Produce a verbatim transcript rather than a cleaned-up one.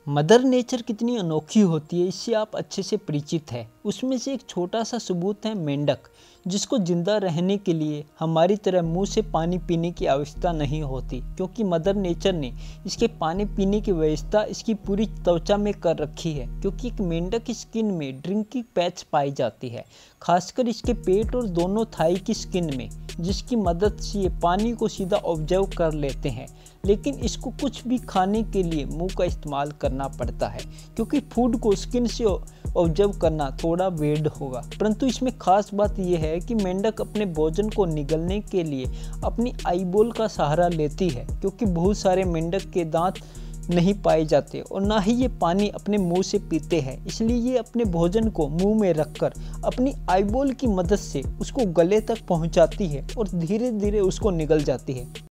Mother nature कितनी अनोखी होती है इससे आप अच्छे से परिचित हैं। उसमें से एक छोटा सा सबूत है मेंढक, जिसको जिंदा रहने के लिए हमारी तरह मुंह से पानी पीने की आवश्यकता नहीं होती, क्योंकि मदर नेचर ने इसके पानी पीने की व्यवस्था इसकी पूरी त्वचा में कर रखी है। क्योंकि एक मेंढक की स्किन में ड्रिंकिंग पैच पाई जाती है, खासकर इसके पेट और दोनों थाई की स्किन में, जिसकी मदद से ये पानी को सीधा ऑब्जर्व कर लेते हैं। लेकिन इसको कुछ भी खाने के लिए मुंह का इस्तेमाल करना पड़ता है, क्योंकि फूड को स्किन से ऑब्जर्व करना थोड़ा वेड होगा। परंतु इसमें खास बात यह है कि मेंढक अपने भोजन को निगलने के लिए अपनी आईबॉल का सहारा लेती है, क्योंकि बहुत सारे मेंढक के दांत नहीं पाए जाते और ना ही ये पानी अपने मुंह से पीते हैं। इसलिए ये अपने भोजन को मुंह में रखकर अपनी आईबॉल की मदद से उसको गले तक पहुंचाती है और धीरे धीरे उसको निगल जाती है।